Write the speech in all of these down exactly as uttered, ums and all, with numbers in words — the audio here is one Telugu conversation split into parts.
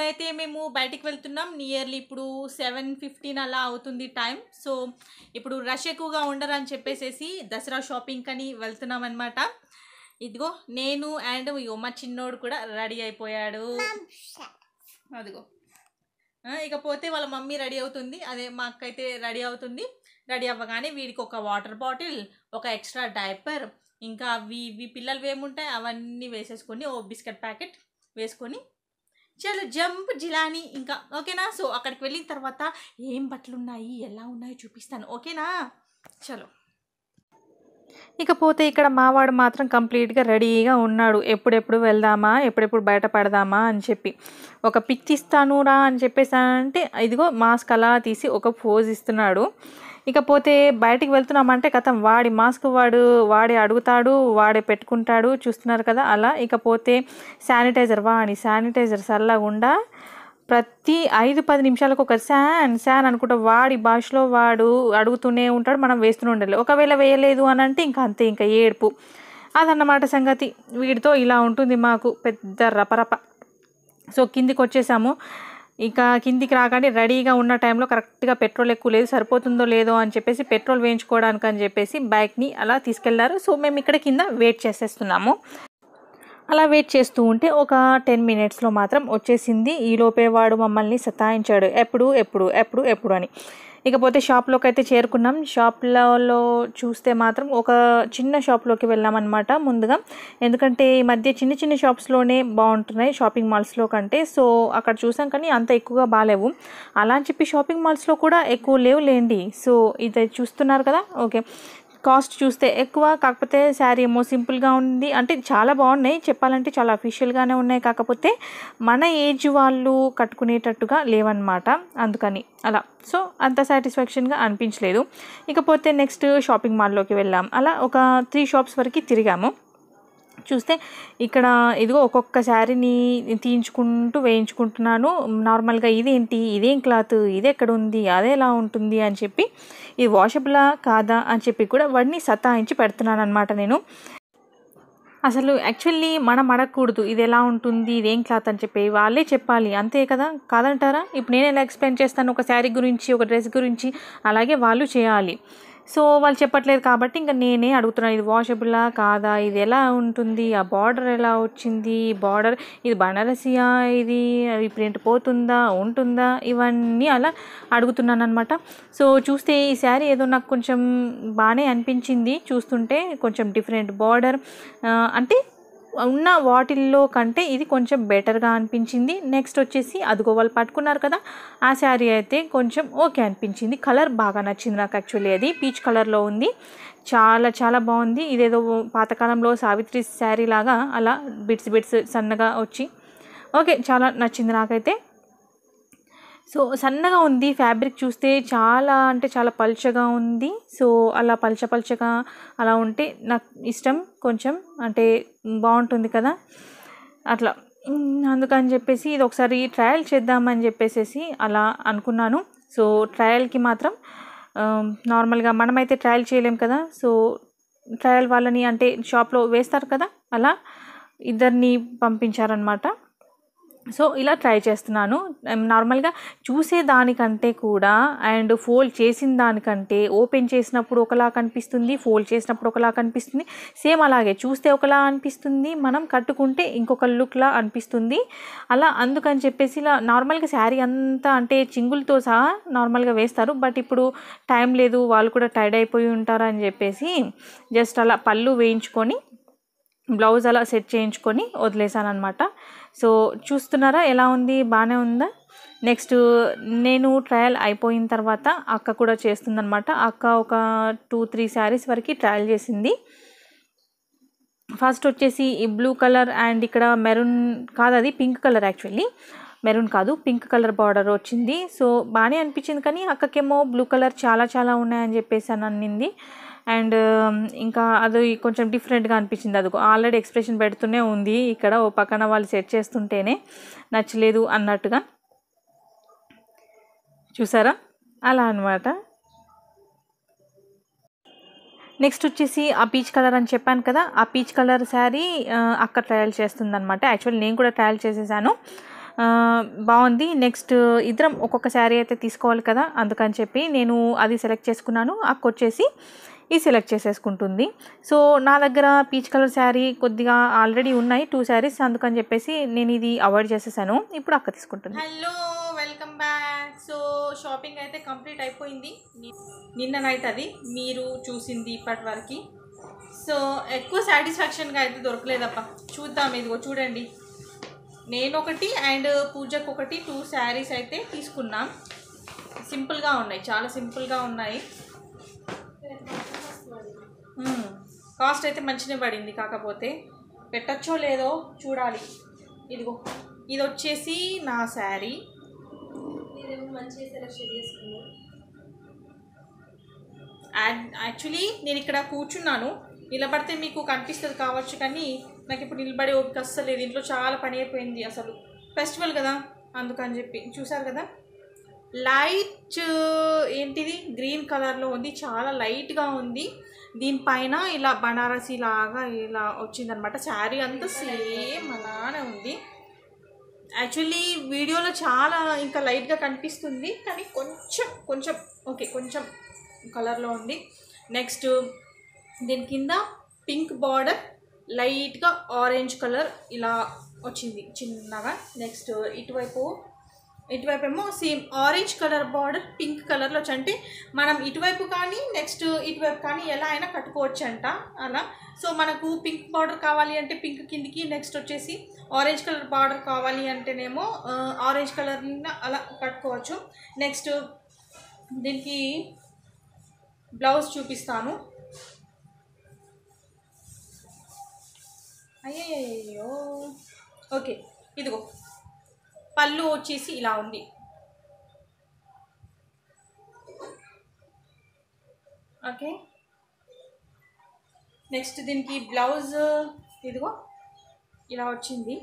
అయితే మేము బయటికి వెళ్తున్నాం. నియర్లీ ఇప్పుడు సెవెన్ ఫిఫ్టీన్ అలా అవుతుంది టైం. సో ఇప్పుడు రష్ ఎక్కువగా ఉండరని చెప్పేసేసి దసరా షాపింగ్ అని వెళ్తున్నాం అనమాట. ఇదిగో నేను అండ్ ఇగో మా చిన్నోడు కూడా రెడీ అయిపోయాడు. అదిగో ఇకపోతే వాళ్ళ మమ్మీ రెడీ అవుతుంది. అదే మా అక్క అయితే రెడీ అవుతుంది. రెడీ అవ్వగానే వీడికి ఒక వాటర్ బాటిల్, ఒక ఎక్స్ట్రా డైపర్, ఇంకా అవి ఇవి పిల్లలు ఏముంటాయి అవన్నీ వేసేసుకొని ఓ బిస్కెట్ ప్యాకెట్ వేసుకొని చలో జంప్ జిలాని ఇంకా ఓకేనా. సో అక్కడికి వెళ్ళిన తర్వాత ఏం బట్టలు ఉన్నాయి ఎలా ఉన్నాయో చూపిస్తాను ఓకేనా. చలో ఇకపోతే ఇక్కడ మావాడు మాత్రం కంప్లీట్గా రెడీగా ఉన్నాడు. ఎప్పుడెప్పుడు వెళ్దామా ఎప్పుడెప్పుడు బయట పడదామా అని చెప్పి ఒక పిక్ ఇస్తాను రా అని చెప్పేసానంటే ఇదిగో మాస్క్ అలా తీసి ఒక పోజ్ ఇస్తున్నాడు. ఇకపోతే బయటికి వెళ్తున్నామంటే కథం వాడి మాస్క్ వాడు వాడే అడుగుతాడు, వాడే పెట్టుకుంటాడు, చూస్తున్నారు కదా అలా. ఇకపోతే శానిటైజర్ వాడి శానిటైజర్ చల్లగుండా ప్రతి ఐదు పది నిమిషాలకు ఒక శాన్ శాన్ అనుకుంటా వాడి భాషలో వాడు అడుగుతూనే ఉంటాడు, మనం వేస్తూనే ఉండాలి. ఒకవేళ వేయలేదు అని అంటే ఇంకా అంతే, ఇంకా ఏడుపు. అదన్నమాట సంగతి. వీడితో ఇలా ఉంటుంది మాకు పెద్ద రపరప. సో కిందికి వచ్చేసాము. ఇక కిందికి రాగానే రెడీగా ఉన్న టైంలో కరెక్ట్గా పెట్రోల్ ఎక్కువ లేదు, సరిపోతుందో లేదో అని చెప్పేసి పెట్రోల్ వేయించుకోవడానికి అని చెప్పేసి బైక్ని అలా తీసుకెళ్లారు. సో మేము ఇక్కడ కింద వెయిట్ చేసేస్తున్నాము. అలా వెయిట్ చేస్తూ ఉంటే ఒక టెన్ మినిట్స్లో మాత్రం వచ్చేసింది. ఈలోపే వాడు మమ్మల్ని సతాయించాడు, ఎప్పుడు ఎప్పుడు ఎప్పుడు ఎప్పుడు అని. ఇకపోతే షాప్లోకి అయితే చేరుకున్నాం. షాప్లలో చూస్తే మాత్రం ఒక చిన్న షాప్లోకి వెళ్ళామన్నమాట ముందుగా. ఎందుకంటే ఈ మధ్య చిన్న చిన్న షాప్స్లోనే బాగుంటున్నాయి షాపింగ్ మాల్స్లో కంటే. సో అక్కడ చూసాం కానీ అంత ఎక్కువగా బాగాలేవు. అలా అని చెప్పి షాపింగ్ మాల్స్లో కూడా ఎక్కువ లేవు లేండి. సో ఇది చూస్తున్నారు కదా, ఓకే. కాస్ట్ చూస్తే ఎక్కువ, కాకపోతే శారీ ఏమో సింపుల్గా ఉంది. అంటే చాలా బాగున్నాయి చెప్పాలంటే, చాలా అఫీషియల్గానే ఉన్నాయి. కాకపోతే మన ఏజ్ వాళ్ళు కట్టుకునేటట్టుగా లేవన్నమాట, అందుకని అలా. సో అంత సాటిస్ఫాక్షన్గా అనిపించలేదు. ఇకపోతే నెక్స్ట్ షాపింగ్ మాల్లోకి వెళ్ళాం. అలా ఒక త్రీ షాప్స్ వరకు తిరిగాము. చూస్తే ఇక్కడ ఇదిగో ఒక్కొక్క శారీని తీయించుకుంటూ వేయించుకుంటున్నాను. నార్మల్గా ఇదేంటి, ఇదేం క్లాత్, ఇది ఎక్కడ ఉంది, అదే ఎలా ఉంటుంది అని చెప్పి, ఇది వాషబులా కాదా అని చెప్పి కూడా వాడిని సతాయించి పెడుతున్నాను అనమాట నేను. అసలు యాక్చువల్లీ మనం అడగకూడదు ఇది ఎలా ఉంటుంది, ఇదేం క్లాత్ అని చెప్పి, వాళ్ళే చెప్పాలి అంతే కదా, కాదంటారా? ఇప్పుడు నేను ఎలా ఎక్స్ప్లెయిన్ చేస్తాను ఒక శారీ గురించి, ఒక డ్రెస్ గురించి, అలాగే వాళ్ళు చేయాలి. సో వాళ్ళు చెప్పట్లేదు కాబట్టి ఇంకా నేనే అడుగుతున్నాను, ఇది వాషబులా కాదా, ఇది ఎలా ఉంటుంది, ఆ బార్డర్ ఎలా వచ్చింది, బార్డర్ ఇది బనారసియా, ఇది అది ప్రింట్ పోతుందా ఉంటుందా, ఇవన్నీ అలా అడుగుతున్నాను అనమాట. సో చూస్తే ఈ శారీ ఏదో నాకు కొంచెం బాగానే అనిపించింది. చూస్తుంటే కొంచెం డిఫరెంట్ బార్డర్, అంటే ఉన్న వాటిల్లో కంటే ఇది కొంచెం బెటర్గా అనిపించింది. నెక్స్ట్ వచ్చేసి అదిగో వాళ్ళు పట్టుకున్నారు కదా, ఆ శారీ అయితే కొంచెం ఓకే అనిపించింది. కలర్ బాగా నచ్చింది నాకు. యాక్చువల్లీ అది పీచ్ కలర్లో ఉంది, చాలా చాలా బాగుంది. ఇదేదో పాతకాలంలో సావిత్రి శారీ లాగా అలా బిట్స్ బిట్స్ సన్నగా వచ్చి ఓకే, చాలా నచ్చింది నాకైతే. సో సన్నగా ఉంది, ఫ్యాబ్రిక్ చూస్తే చాలా అంటే చాలా పల్చగా ఉంది. సో అలా పల్చ పల్చగా అలా ఉంటే నాకు ఇష్టం, కొంచెం అంటే బాగుంటుంది కదా అట్లా. అందుకని చెప్పేసి ఇది ఒకసారి ట్రయల్ చేద్దామని చెప్పేసి అలా అనుకున్నాను. సో ట్రయల్కి మాత్రం నార్మల్గా మనమైతే ట్రయల్ చేయలేం కదా. సో ట్రయల్ వాళ్ళని అంటే షాప్లో వేస్తారు కదా, అలా ఇద్దరిని పంపించారనమాట. సో ఇలా ట్రై చేస్తున్నాను. నార్మల్గా చూసేదానికంటే కూడా అండ్ ఫోల్డ్ చేసిన దానికంటే ఓపెన్ చేసినప్పుడు ఒకలా కనిపిస్తుంది, ఫోల్డ్ చేసినప్పుడు ఒకలా కనిపిస్తుంది. సేమ్ అలాగే చూస్తే ఒకలా అనిపిస్తుంది, మనం కట్టుకుంటే ఇంకొక లుక్లా అనిపిస్తుంది అలా. అందుకని చెప్పేసి ఇలా నార్మల్గా శారీ అంతా అంటే చింగులతో సహా నార్మల్గా వేస్తారు. బట్ ఇప్పుడు టైం లేదు, వాళ్ళు కూడా టైర్డ్ అయిపోయి ఉంటారు అని చెప్పేసి జస్ట్ అలా పళ్ళు వేయించుకొని బ్లౌజ్ అలా సెట్ చేయించుకొని వదిలేసాను అనమాట. సో చూస్తున్నారా ఎలా ఉంది, బాగానే ఉందా. నెక్స్ట్ నేను ట్రయల్ అయిపోయిన తర్వాత అక్క కూడా చేస్తుందనమాట. అక్క ఒక టూ త్రీ శారీస్ వరకు ట్రయల్ చేసింది. ఫస్ట్ వచ్చేసి ఈ బ్లూ కలర్ అండ్ ఇక్కడ మెరూన్ కాదు, అది పింక్ కలర్, యాక్చువల్లీ మెరూన్ కాదు పింక్ కలర్ బార్డర్ వచ్చింది. సో బాగానే అనిపించింది, కానీ అక్కకేమో బ్లూ కలర్ చాలా చాలా ఉన్నాయని చెప్పేసి అని అనింది. అండ్ ఇంకా అది కొంచెం డిఫరెంట్గా అనిపించింది. అది ఆల్రెడీ ఎక్స్ప్రెషన్ పెడుతూనే ఉంది ఇక్కడ, ఓ పక్కన వాళ్ళు సెట్ చేస్తుంటేనే నచ్చలేదు అన్నట్టుగా. చూసారా అలా అనమాట. నెక్స్ట్ వచ్చేసి ఆ పీచ్ కలర్ అని చెప్పాను కదా, ఆ పీచ్ కలర్ శారీ అక్క ట్రయల్ చేస్తుందనమాట. యాక్చువల్లీ నేను కూడా ట్రయల్ చేసేసాను. బాగుంది. నెక్స్ట్ ఇద్దరం ఒక్కొక్క శారీ అయితే తీసుకోవాలి కదా, అందుకని చెప్పి నేను అది సెలెక్ట్ చేసుకున్నాను. అక్క వచ్చేసి ఈ సెలెక్ట్ చేసేసుకుంటుంది. సో నా దగ్గర పీచ్ కలర్ శారీ కొద్దిగా ఆల్రెడీ ఉన్నాయి టూ శారీస్, అందుకని చెప్పేసి నేను ఇది అవాయిడ్ చేసేసాను. ఇప్పుడు అక్క తీసుకుంటుంది. Hello, welcome back. So shopping అయితే కంప్లీట్ అయిపోయింది నిన్న నైట్, అది మీరు చూసింది ఇప్పటి వరకు. సో ఎక్కువ సాటిస్ఫాక్షన్గా అయితే దొరకలేదప్ప. చూద్దాం, ఇదిగో చూడండి, నేను ఒకటి అండ్ పూజకు ఒకటి టూ శారీస్ అయితే తీసుకున్నాం. సింపుల్గా ఉన్నాయి, చాలా సింపుల్గా ఉన్నాయి. కాస్ట్ అయితే మంచిగా పడింది, కాకపోతే పెట్టచ్చో లేదో చూడాలి. ఇదిగో ఇది వచ్చేసి నా శారీ. మంచిగా సెలెక్షన్ చేసుకున్నాను. యాక్చువల్లీ నేను ఇక్కడ కూర్చున్నాను, నిలబడితే మీకు కనిపిస్తుంది కావచ్చు, కానీ నాకు ఇప్పుడు నిలబడే ఓపిక అస్సలు లేదు. ఇంట్లో చాలా పని అయిపోయింది, అసలు ఫెస్టివల్ కదా అందుకని చెప్పి. చూసారు కదా, లైట్ ఏంటిది గ్రీన్ కలర్లో ఉంది, చాలా లైట్గా ఉంది. దీనిపైన ఇలా బనారసీ లాగా ఇలా వచ్చిందనమాట. శారీ అంతా సేమ్ అలానే ఉంది. యాక్చువల్లీ వీడియోలో చాలా ఇంకా లైట్గా కనిపిస్తుంది, కానీ కొంచెం కొంచెం ఓకే కొంచెం కలర్లో ఉంది. నెక్స్ట్ దీని కింద పింక్ బార్డర్, లైట్గా ఆరెంజ్ కలర్ ఇలా వచ్చింది చిన్నగా. నెక్స్ట్ ఇటువైపు ఇటువైపు ఏమో same orange colour border pink కలర్లో వచ్చి, అంటే మనం ఇటువైపు కానీ నెక్స్ట్ ఇటువైపు కానీ ఎలా అయినా కట్టుకోవచ్చు అంట అలా. సో మనకు పింక్ బార్డర్ కావాలి అంటే పింక్ కిందికి, నెక్స్ట్ వచ్చేసి ఆరెంజ్ కలర్ బార్డర్ కావాలి అంటేనేమో ఆరెంజ్ కలర్ అలా కట్టుకోవచ్చు. నెక్స్ట్ దీనికి బ్లౌజ్ చూపిస్తాను. అయ్యయ్యో, ఓకే ఇదిగో పళ్ళు వచ్చేసి ఇలా ఉంది. ఓకే, నెక్స్ట్ దీనికి బ్లౌజ్ ఇదిగో ఇలా వచ్చింది.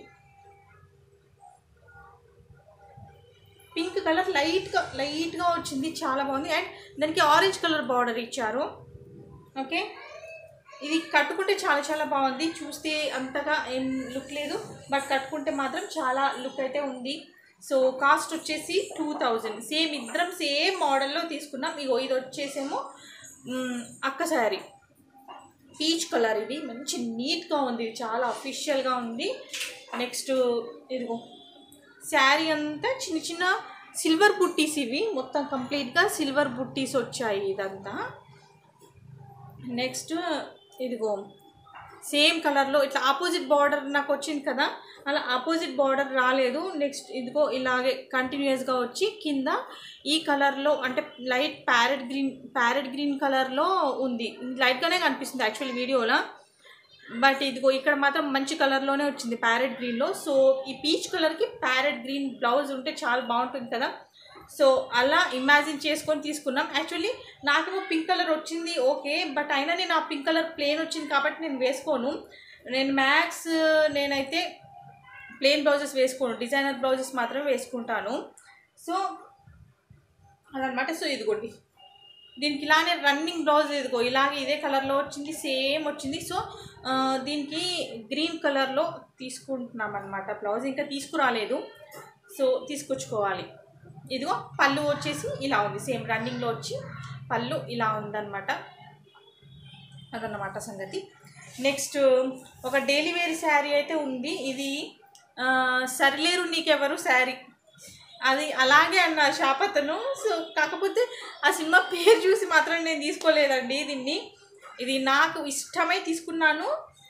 పింక్ కలర్ లైట్గా లైట్గా వచ్చింది, చాలా బాగుంది. అండ్ దానికి ఆరెంజ్ కలర్ బార్డర్ ఇచ్చారు. ఓకే, ఇది కట్టుకుంటే చాలా చాలా బాగుంది. చూస్తే అంతగా ఏం లుక్ లేదు, బట్ కట్టుకుంటే మాత్రం చాలా లుక్ అయితే ఉంది. సో కాస్ట్ వచ్చేసి టూ థౌజండ్. సేమ్ ఇద్దరం సేమ్ మోడల్లో తీసుకున్నాం. ఇగో ఇది వచ్చేసేమో అక్క శారీ, పీచ్ కలర్, ఇది మంచి నీట్గా ఉంది, చాలా అఫీషియల్గా ఉంది. నెక్స్ట్ ఇదిగో శారీ అంతా చిన్న చిన్న సిల్వర్ బుట్టీస్, ఇవి మొత్తం కంప్లీట్గా సిల్వర్ బుట్టీస్ వచ్చాయి ఇదంతా. నెక్స్ట్ ఇదిగో సేమ్ కలర్లో ఇట్లా ఆపోజిట్ బార్డర్ నాకు వచ్చింది కదా, అలా ఆపోజిట్ బార్డర్ రాలేదు. నెక్స్ట్ ఇదిగో ఇలాగే కంటిన్యూస్గా వచ్చి కింద ఈ కలర్లో, అంటే light parrot green parrot green కలర్లో ఉంది. లైట్గానే కనిపిస్తుంది యాక్చువల్లీ వీడియోలో, బట్ ఇదిగో ఇక్కడ మాత్రం మంచి కలర్లోనే వచ్చింది ప్యారెట్ గ్రీన్లో. సో ఈ పీచ్ కలర్కి ప్యారెట్ గ్రీన్ బ్లౌజ్ ఉంటే చాలా బాగుంటుంది కదా. సో అలా ఇమాజిన్ చేసుకొని తీసుకున్నాం. యాక్చువల్లీ నాకేమో పింక్ కలర్ వచ్చింది ఓకే, బట్ అయినా నేను ఆ పింక్ కలర్ ప్లెయిన్ వచ్చింది కాబట్టి నేను వేసుకోను. నేను మ్యాక్స్ నేనైతే ప్లెయిన్ బ్లౌజెస్ వేసుకోను, డిజైనర్ బ్లౌజెస్ మాత్రమే వేసుకుంటాను. సో అదనమాట. సో ఇదిగోండి దీనికి ఇలానే రన్నింగ్ బ్లౌజ్ ఇదిగో ఇలాగే ఇదే కలర్లో వచ్చింది, సేమ్ వచ్చింది. సో దీనికి గ్రీన్ కలర్లో తీసుకుంటున్నాం అనమాట బ్లౌజ్, ఇంకా తీసుకురాలేదు, సో తీసుకొచ్చుకోవాలి. ఇదిగో పళ్ళు వచ్చేసి ఇలా ఉంది, సేమ్ రన్నింగ్లో వచ్చి పళ్ళు ఇలా ఉందన్నమాట. అదన్నమాట సంగతి. నెక్స్ట్ ఒక డైలీ వేర్ శారీ అయితే ఉంది. ఇది సరిలేరు నీకెవరు శారీ, అది అలాగే అన్న షాప్ అతను. సో కాకపోతే ఆ సినిమా పేరు చూసి మాత్రం నేను తీసుకోలేదండి దీన్ని. ఇది నాకు ఇష్టమై తీసుకున్నాను,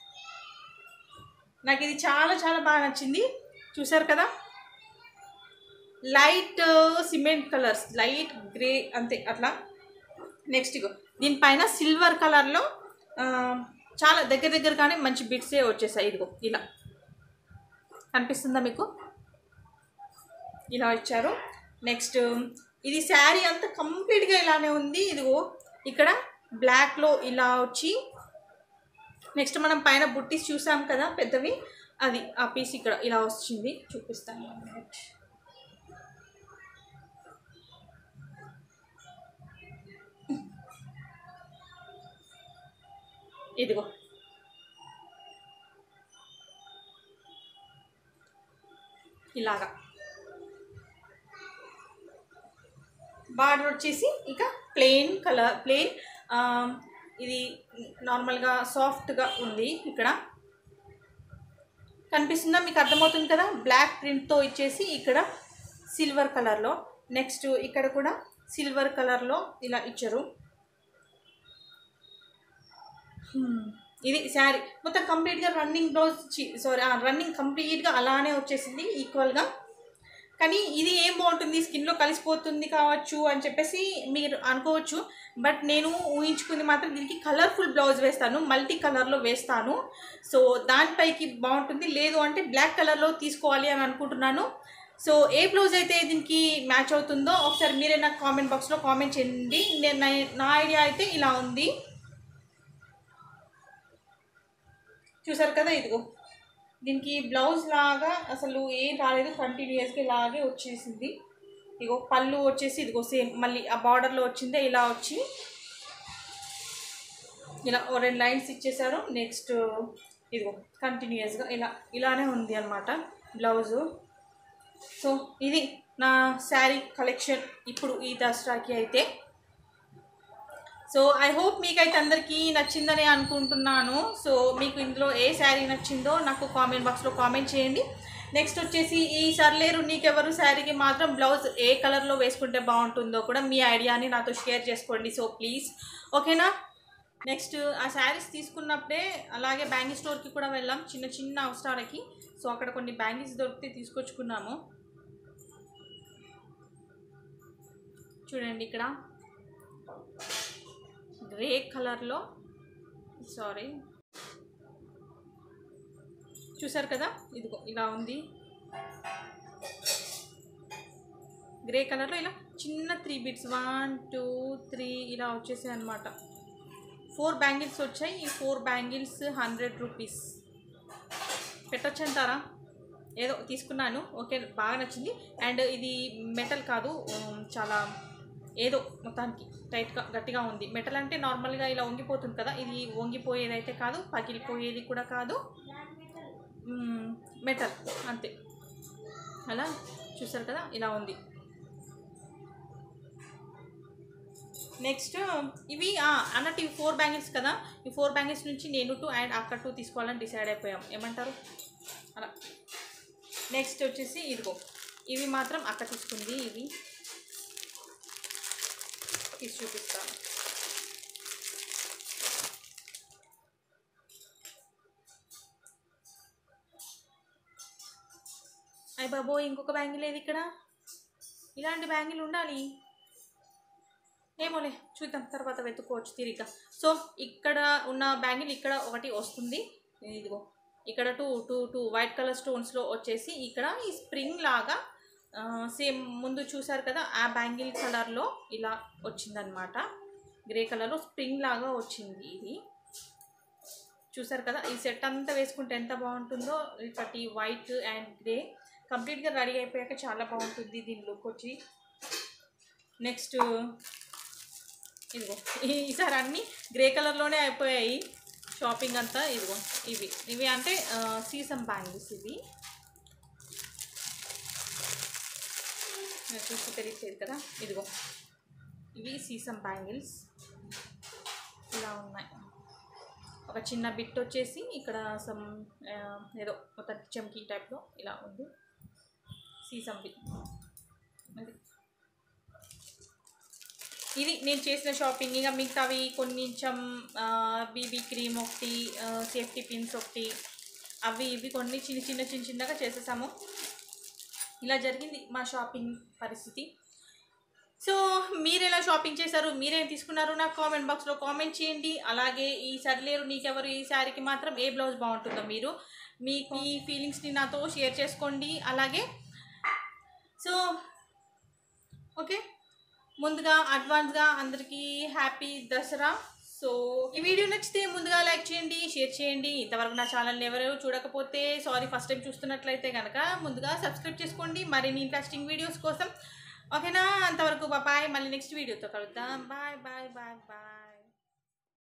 నాకు ఇది చాలా చాలా బాగా నచ్చింది. చూసారు కదా, light cement colours, light grey అంతే అట్లా. నెక్స్ట్ ఇగో దీనిపైన సిల్వర్ కలర్లో చాలా దగ్గర దగ్గరగానే మంచి బిట్సే వచ్చేసాయి. ఇదిగో ఇలా కనిపిస్తుందా మీకు, ఇలా ఇచ్చారు. నెక్స్ట్ ఇది శారీ అంతా కంప్లీట్గా ఇలానే ఉంది. ఇదిగో ఇక్కడ బ్లాక్లో ఇలా వచ్చి, నెక్స్ట్ మనం పైన బుట్టీస్ చూసాం కదా పెద్దవి, అది ఆ పీస్ ఇక్కడ ఇలా వచ్చింది. చూపిస్తాను. ఇదిగో ఇలాగా బార్డర్ వచ్చేసి ఇక ప్లెయిన్ కలర్ ప్లెయిన్ ఇది నార్మల్గా సాఫ్ట్గా ఉంది. ఇక్కడ కనిపిస్తుందా మీకు? అర్థమవుతుంది కదా. బ్లాక్ ప్రింట్తో ఇచ్చేసి ఇక్కడ సిల్వర్ కలర్లో, నెక్స్ట్ ఇక్కడ కూడా సిల్వర్ కలర్లో ఇలా ఇచ్చారు. ఇది శారీ మొత్తం కంప్లీట్గా రన్నింగ్ బ్లౌజ్ సారీ రన్నింగ్ కంప్లీట్గా అలానే వచ్చేసింది ఈక్వల్గా. కానీ ఇది ఏం బాగుంటుంది, స్కిన్లో కలిసిపోతుంది కావచ్చు అని చెప్పేసి మీరు అనుకోవచ్చు. బట్ నేను ఊహించుకుంది మాత్రం దీనికి కలర్ఫుల్ బ్లౌజ్ వేస్తాను, మల్టీ కలర్లో వేస్తాను. సో దానిపైకి బాగుంటుంది. లేదు అంటే బ్లాక్ కలర్లో తీసుకోవాలి అని అనుకుంటున్నాను. సో ఏ బ్లౌజ్ అయితే దీనికి మ్యాచ్ అవుతుందో ఒకసారి మీరే నాకు కామెంట్ బాక్స్లో కామెంట్ చేయండి. నేను నా ఐడియా అయితే ఇలా ఉంది. చూసారు కదా, ఇదిగో దీనికి బ్లౌజ్ లాగా అసలు ఏం రాలేదు, కంటిన్యూస్గా ఇలాగే వచ్చేసింది. ఇగో పళ్ళు వచ్చేసి ఇదిగో సేమ్ మళ్ళీ ఆ బార్డర్లో వచ్చిందే ఇలా వచ్చి ఇలా ఓ రెండు లైన్స్ ఇచ్చేసారు. నెక్స్ట్ ఇదిగో కంటిన్యూస్గా ఇలా ఇలానే ఉంది అన్నమాట బ్లౌజు. సో ఇది నా శారీ కలెక్షన్ ఇప్పుడు ఈ దసరాకి అయితే. సో ఐ హోప్ మీకైతే అందరికీ నచ్చిందని అనుకుంటున్నాను. సో మీకు ఇందులో ఏ శారీ నచ్చిందో నాకు కామెంట్ బాక్స్లో కామెంట్ చేయండి. నెక్స్ట్ వచ్చేసి ఈ సర్లేరు నీకెవరు శారీకి మాత్రం బ్లౌజ్ ఏ కలర్లో వేసుకుంటే బాగుంటుందో కూడా మీ ఐడియాని నాతో షేర్ చేసుకోండి. సో ప్లీజ్ ఓకేనా. నెక్స్ట్ ఆ శారీస్ తీసుకున్నప్పుడే అలాగే బ్యాంగిల్ స్టోర్కి కూడా వెళ్ళాం చిన్న చిన్న అవసరాలకి. సో అక్కడ కొన్ని బ్యాంగిల్స్ దొరికితే తీసుకొచ్చుకున్నాము. చూడండి ఇక్కడ గ్రే కలర్లో సారీ చూసారు కదా, ఇదిగో ఇలా ఉంది గ్రే కలర్లో. ఇలా చిన్న three bits one two three ఇలా వచ్చేసాయి అన్నమాట. ఫోర్ బ్యాంగిల్స్ వచ్చాయి. ఈ ఫోర్ బ్యాంగిల్స్ హండ్రెడ్ రూపీస్ పెట్టొచ్చు అంటారా? ఏదో తీసుకున్నాను, ఓకే బాగా నచ్చింది. అండ్ ఇది మెటల్ కాదు, చాలా ఏదో మొత్తానికి టైట్గా గట్టిగా ఉంది. మెటల్ అంటే నార్మల్గా ఇలా వంగిపోతుంది కదా, ఇది వంగిపోయేది అయితే కాదు, పగిలిపోయేది కూడా కాదు, మెటల్ అంతే. అలా చూసారు కదా, ఇలా ఉంది. నెక్స్ట్ ఇవి అన్నట్టు ఇవి ఫోర్ బ్యాంగిల్స్ కదా, ఈ ఫోర్ బ్యాంగిల్స్ నుంచి నేను టూ అండ్ అక్కడ టూ తీసుకోవాలని డిసైడ్ అయిపోయాం. ఏమంటారు అలా. నెక్స్ట్ వచ్చేసి ఇదిగో ఇవి మాత్రం అక్క తీసుకుంది. ఇవి తీసి చూపిస్తాను. అయ్య బాబో ఇంకొక బ్యాంగిల్ ఏది ఇక్కడ? ఇలాంటి బ్యాంగిల్ ఉండాలి ఏమోలే, చూద్దాం తర్వాత వెతుక్కోవచ్చు తిరిగా. సో ఇక్కడ ఉన్న బ్యాంగిల్ ఇక్కడ ఒకటి వస్తుంది. ఇదిగో ఇక్కడ two two two white colour స్టోన్స్లో వచ్చేసి ఇక్కడ ఈ స్ప్రింగ్ లాగా సేమ్ ముందు చూసారు కదా ఆ బ్యాంగిల్ కలర్లో ఇలా వచ్చిందనమాట. గ్రే కలర్లో స్ప్రింగ్ లాగా వచ్చింది. ఇది చూసారు కదా, ఈ సెట్ అంతా వేసుకుంటే ఎంత బాగుంటుందో. ఇప్పటి వైట్ అండ్ గ్రే కంప్లీట్గా రెడీ అయిపోయాక చాలా బాగుంటుంది దీని లుక్ వచ్చి. నెక్స్ట్ ఇదిగో ఈసారి అన్నీ గ్రే కలర్లోనే అయిపోయాయి షాపింగ్ అంతా. ఇదిగో ఇవి ఇవి అంటే సీసమ్ బ్యాంగిల్స్. ఇవి చూసి తెలియచేది కదా, ఇదిగో ఇవి సీసమ్ బ్యాంగిల్స్ ఇలా ఉన్నాయి. ఒక చిన్న బిట్ వచ్చేసి ఇక్కడ సమ్ ఏదో ఒక చమ్కీ టైప్లో ఇలా ఉంది సీసమ్ బిట్. అది ఇది నేను చేసిన షాపింగ్. ఇక మిగతావి కొంచెం బీబీ క్రీమ్ ఒకటి, సేఫ్టీ పిన్స్ ఒకటి, అవి ఇవి కొన్ని చిన్న చిన్న చిన్న చిన్నగా చేసేసాము. ఇలా జరిగింది మా షాపింగ్ పరిస్థితి. సో మీరు ఎలా షాపింగ్ చేశారు, మీరేం తీసుకున్నారు నాకు కామెంట్ బాక్స్లో కామెంట్ చేయండి. అలాగే ఈ సర్లేరు నీకెవరు ఈ శారీకి మాత్రం ఏ బ్లౌజ్ బాగుంటుందో మీరు మీకు ఈ ఫీలింగ్స్ని నాతో షేర్ చేసుకోండి. అలాగే సో ఓకే, ముందుగా అడ్వాన్స్గా అందరికీ హ్యాపీ దసరా. సో ఈ వీడియో నచ్చితే ముందుగా లైక్ చేయండి, షేర్ చేయండి. ఇంతవరకు నా ఛానల్ని ఎవరు చూడకపోతే సారీ, ఫస్ట్ టైం చూస్తున్నట్లయితే కనుక ముందుగా సబ్స్క్రైబ్ చేసుకోండి మరిన్ని ఇంట్రెస్టింగ్ వీడియోస్ కోసం. ఓకేనా, అంతవరకు బాయ్. మళ్ళీ నెక్స్ట్ వీడియోతో కలుద్దాం. Bye bye bye bye.